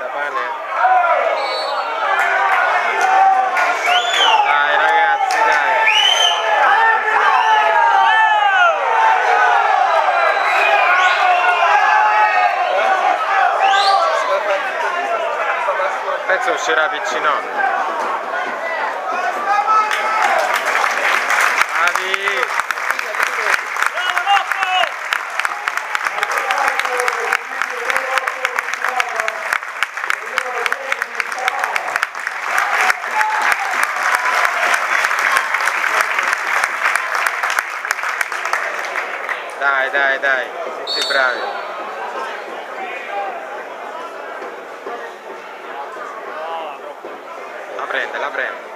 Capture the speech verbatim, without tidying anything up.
pane. Dai ragazzi, dai. Penso uscirà vicino. Bravi. Dai, dai, dai, siete bravi. La prende, la prende.